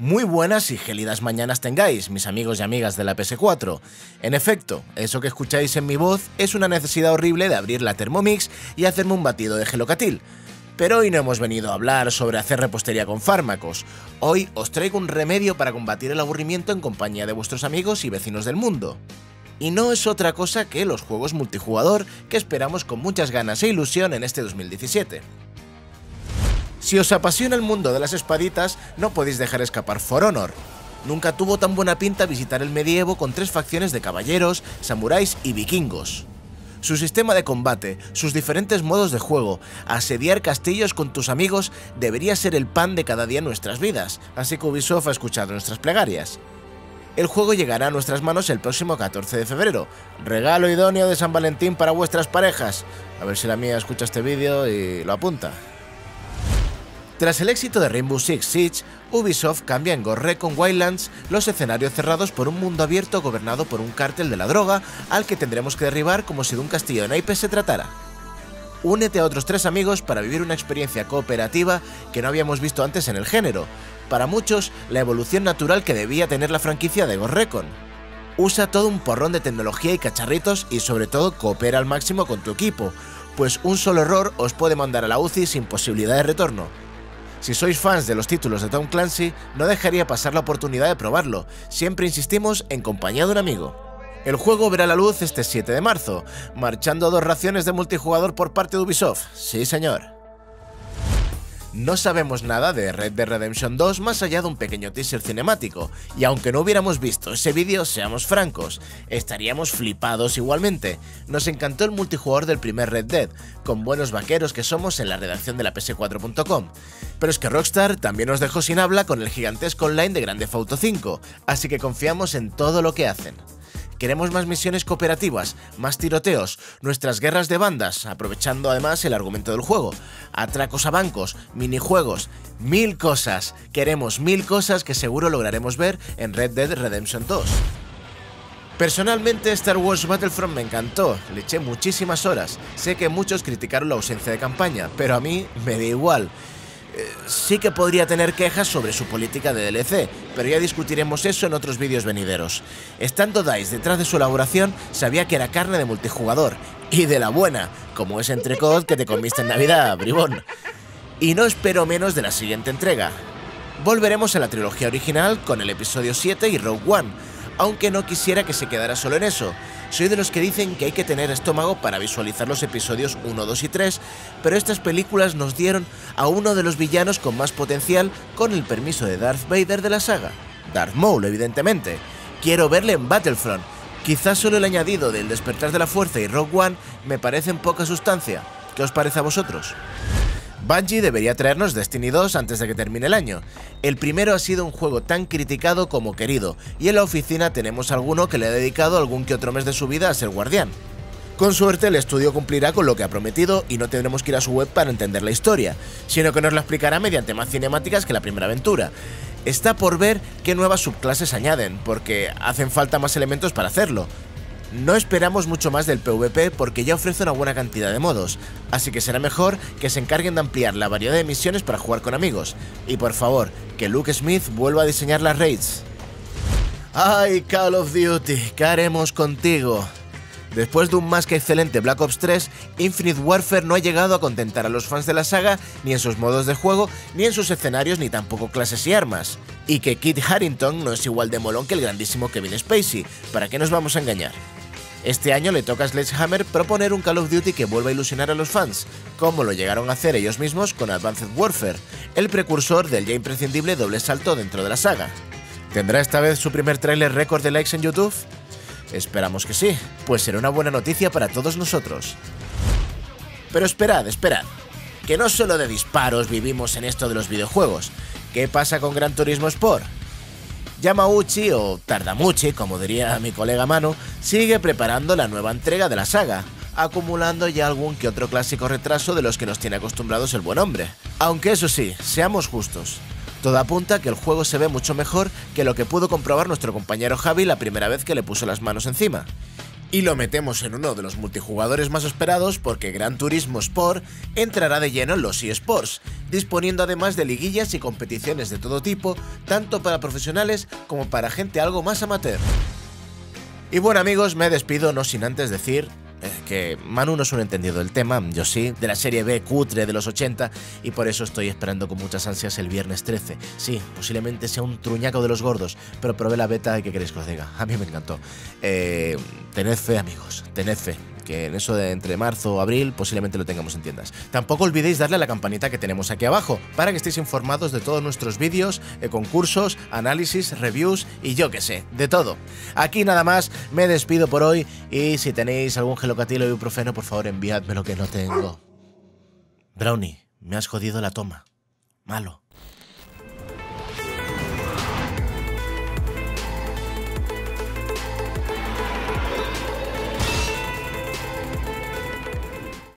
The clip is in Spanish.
Muy buenas y gélidas mañanas tengáis, mis amigos y amigas de la PS4. En efecto, eso que escucháis en mi voz es una necesidad horrible de abrir la Thermomix y hacerme un batido de gelocatil. Pero hoy no hemos venido a hablar sobre hacer repostería con fármacos. Hoy os traigo un remedio para combatir el aburrimiento en compañía de vuestros amigos y vecinos del mundo. Y no es otra cosa que los juegos multijugador que esperamos con muchas ganas e ilusión en este 2017. Si os apasiona el mundo de las espaditas, no podéis dejar escapar For Honor. Nunca tuvo tan buena pinta visitar el medievo con 3 facciones de caballeros, samuráis y vikingos. Su sistema de combate, sus diferentes modos de juego, asediar castillos con tus amigos debería ser el pan de cada día en nuestras vidas, así que Ubisoft ha escuchado nuestras plegarias. El juego llegará a nuestras manos el próximo 14 de febrero, regalo idóneo de San Valentín para vuestras parejas. A ver si la mía escucha este vídeo y lo apunta. Tras el éxito de Rainbow Six Siege, Ubisoft cambia en Ghost Recon Wildlands los escenarios cerrados por un mundo abierto gobernado por un cártel de la droga al que tendremos que derribar como si de un castillo de naipes se tratara. Únete a otros 3 amigos para vivir una experiencia cooperativa que no habíamos visto antes en el género, para muchos la evolución natural que debía tener la franquicia de Ghost Recon. Usa todo un porrón de tecnología y cacharritos y sobre todo coopera al máximo con tu equipo, pues un solo error os puede mandar a la UCI sin posibilidad de retorno. Si sois fans de los títulos de Tom Clancy, no dejaría pasar la oportunidad de probarlo, siempre insistimos en compañía de un amigo. El juego verá la luz este 7 de marzo, marchando 2 raciones de multijugador por parte de Ubisoft, sí señor. No sabemos nada de Red Dead Redemption 2 más allá de un pequeño teaser cinemático, y aunque no hubiéramos visto ese vídeo, seamos francos, estaríamos flipados igualmente. Nos encantó el multijugador del primer Red Dead, con buenos vaqueros que somos en la redacción de la ps4.com. Pero es que Rockstar también nos dejó sin habla con el gigantesco online de Grand Theft Auto 5, así que confiamos en todo lo que hacen. Queremos más misiones cooperativas, más tiroteos, nuestras guerras de bandas, aprovechando además el argumento del juego, atracos a bancos, minijuegos, 1000 cosas. Queremos 1000 cosas que seguro lograremos ver en Red Dead Redemption 2. Personalmente Star Wars Battlefront me encantó, le eché muchísimas horas. Sé que muchos criticaron la ausencia de campaña, pero a mí me da igual. Sí que podría tener quejas sobre su política de DLC, pero ya discutiremos eso en otros vídeos venideros. Estando DICE detrás de su elaboración, sabía que era carne de multijugador, y de la buena, como ese entrecot que te comiste en Navidad, bribón. Y no espero menos de la siguiente entrega. Volveremos a la trilogía original con el episodio 7 y Rogue One, aunque no quisiera que se quedara solo en eso. Soy de los que dicen que hay que tener estómago para visualizar los episodios 1, 2 y 3, pero estas películas nos dieron a uno de los villanos con más potencial con el permiso de Darth Vader de la saga. Darth Maul, evidentemente. Quiero verle en Battlefront. Quizás solo el añadido del Despertar de la Fuerza y Rogue One me parecen poca sustancia. ¿Qué os parece a vosotros? Bungie debería traernos Destiny 2 antes de que termine el año. El primero ha sido un juego tan criticado como querido, y en la oficina tenemos alguno que le ha dedicado algún que otro mes de su vida a ser guardián. Con suerte el estudio cumplirá con lo que ha prometido y no tendremos que ir a su web para entender la historia, sino que nos la explicará mediante más cinemáticas que la primera aventura. Está por ver qué nuevas subclases añaden, porque hacen falta más elementos para hacerlo. No esperamos mucho más del PvP porque ya ofrece una buena cantidad de modos, así que será mejor que se encarguen de ampliar la variedad de misiones para jugar con amigos. Y por favor, que Luke Smith vuelva a diseñar las raids. ¡Ay, Call of Duty! ¿Qué haremos contigo? Después de un más que excelente Black Ops 3, Infinite Warfare no ha llegado a contentar a los fans de la saga ni en sus modos de juego, ni en sus escenarios, ni tampoco clases y armas. Y que Kit Harington no es igual de molón que el grandísimo Kevin Spacey, ¿para qué nos vamos a engañar? Este año le toca a Sledgehammer proponer un Call of Duty que vuelva a ilusionar a los fans, como lo llegaron a hacer ellos mismos con Advanced Warfare, el precursor del ya imprescindible doble salto dentro de la saga. ¿Tendrá esta vez su primer tráiler récord de likes en YouTube? Esperamos que sí, pues será una buena noticia para todos nosotros. Pero esperad, que no solo de disparos vivimos en esto de los videojuegos. ¿Qué pasa con Gran Turismo Sport? Yamauchi, o Tardamuchi, como diría mi colega Manu, sigue preparando la nueva entrega de la saga, acumulando ya algún que otro clásico retraso de los que nos tiene acostumbrados el buen hombre. Aunque eso sí, seamos justos. Todo apunta a que el juego se ve mucho mejor que lo que pudo comprobar nuestro compañero Javi la primera vez que le puso las manos encima. Y lo metemos en uno de los multijugadores más esperados porque Gran Turismo Sport entrará de lleno en los eSports, disponiendo además de liguillas y competiciones de todo tipo, tanto para profesionales como para gente algo más amateur. Y bueno amigos, me despido no sin antes decir que Manu no es un entendido del tema, yo sí, de la serie B cutre de los 80, y por eso estoy esperando con muchas ansias el viernes 13. Sí, posiblemente sea un truñaco de los gordos, pero probé la beta y ¿qué queréis que os diga? A mí me encantó. Tened fe amigos, tened fe, que en eso de entre marzo o abril posiblemente lo tengamos en tiendas. Tampoco olvidéis darle a la campanita que tenemos aquí abajo, para que estéis informados de todos nuestros vídeos, concursos, análisis, reviews y yo que sé, de todo. Aquí nada más, me despido por hoy y si tenéis algún gelocatilo o ibuprofeno, por favor enviadme lo que no tengo. Brownie, me has jodido la toma. Malo.